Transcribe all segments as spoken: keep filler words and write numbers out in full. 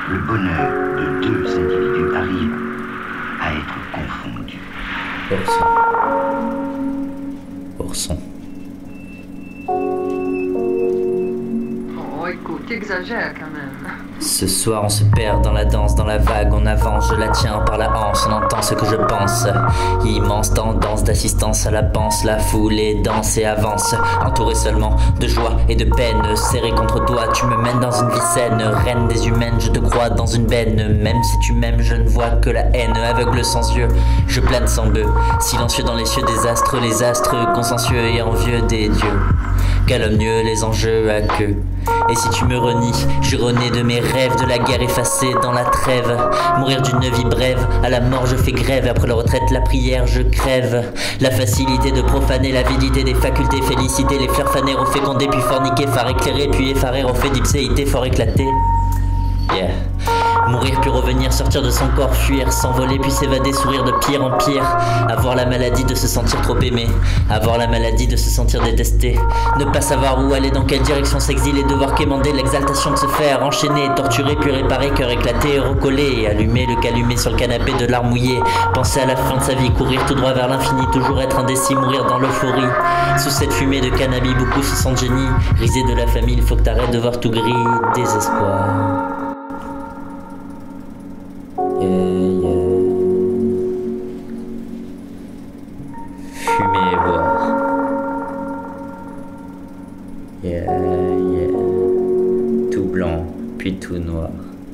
le bonheur de deux individus arrive à être confondu. Ourson. Ourson. Oh, écoute, t'exagères quand même. Ce soir on se perd dans la danse, dans la vague, on avance, je la tiens par la hanche, on entend ce que je pense. Immense tendance d'assistance à la panse, la foule est danse et avance, entouré seulement de joie et de peine, serré contre toi, tu me mènes dans une vie saine, reine des humaines, je te crois dans une benne, même si tu m'aimes, je ne vois que la haine, aveugle sans yeux, je plane sans bœuf, silencieux dans les cieux des astres, les astres, consensueux et envieux des dieux, calomnieux les enjeux à queue. Et si tu me renies, je renais de mes rêves, de la guerre effacée dans la trêve. Mourir d'une vie brève, à la mort je fais grève, après la retraite la prière je crève. La facilité de profaner l'avidité des facultés, féliciter les fleurs fanées, reféconder puis forniquer, phare éclairé puis effaré, refait d'ipséité fort éclaté. Yeah. Mourir puis revenir, sortir de son corps, fuir, s'envoler puis s'évader, sourire de pire en pire. Avoir la maladie de se sentir trop aimé, avoir la maladie de se sentir détesté. Ne pas savoir où aller, dans quelle direction s'exiler, devoir quémander l'exaltation de se faire enchaîner, torturer puis réparer, cœur éclaté, recoller, et allumer le calumet sur le canapé de larmes mouillées. Penser à la fin de sa vie, courir tout droit vers l'infini, toujours être indécis, mourir dans l'euphorie. Sous cette fumée de cannabis, beaucoup se sentent génie. Risé de la famille, il faut que t'arrêtes de voir tout gris, désespoir. Yeah, yeah. Fumer et boire. Yeah, yeah. Tout blanc, puis tout noir.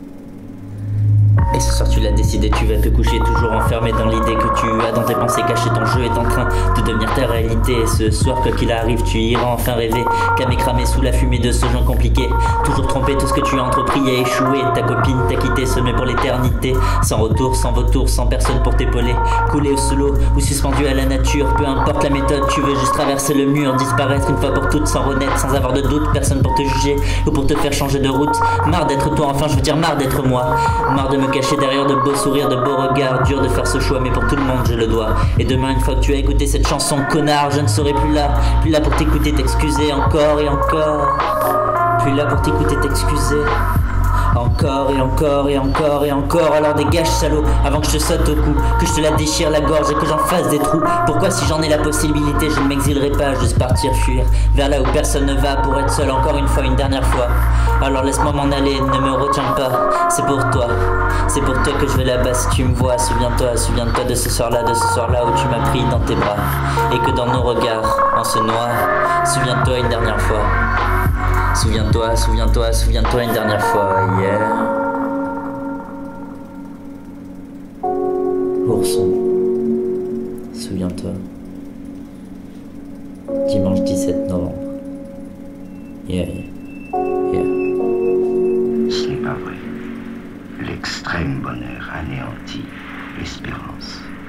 Et ce soir tu l'as décidé, tu vas te coucher toujours enfermé dans l'idée que tu as dans tes pensées cachées. Ton jeu est en train de devenir ta réalité. Et ce soir quoi qu'il arrive tu iras enfin rêver, camé cramé sous la fumée de ce joint compliqué. Toujours trompé, tout ce que tu as entrepris a échoué. Ta copine t'a quitté, semé pour l'éternité. Sans retour, sans vautour, sans personne pour t'épauler. Coulé au solo ou suspendu à la nature. Peu importe la méthode, tu veux juste traverser le mur. Disparaître une fois pour toutes sans renaître, sans avoir de doute. Personne pour te juger ou pour te faire changer de route. Marre d'être toi, enfin je veux dire marre d'être moi. Marre de me cacher derrière de beaux sourires, de beaux regards. Dur de faire ce choix mais pour tout le monde je le dois. Et demain une fois que tu as écouté cette chanson, connard, je ne serai plus là. Plus là pour t'écouter, t'excuser encore et encore. Plus là pour t'écouter, t'excuser encore et encore et encore et encore. Alors dégage salaud, avant que je te saute au cou, que je te la déchire la gorge et que j'en fasse des trous. Pourquoi si j'en ai la possibilité je ne m'exilerai pas, juste partir fuir vers là où personne ne va pour être seul encore une fois, une dernière fois. Alors laisse-moi m'en aller, ne me retiens pas, c'est pour toi, c'est pour toi que je vais là-bas si tu me vois. Souviens-toi, souviens-toi de ce soir-là, de ce soir-là où tu m'as pris dans tes bras et que dans nos regards on se noie. Souviens-toi une dernière fois. Souviens-toi, souviens-toi, souviens-toi une dernière fois, yeah. Ourson, souviens-toi. Dimanche dix-sept novembre. Yeah, yeah. Ce n'est pas vrai. L'extrême bonheur anéantit l'espérance.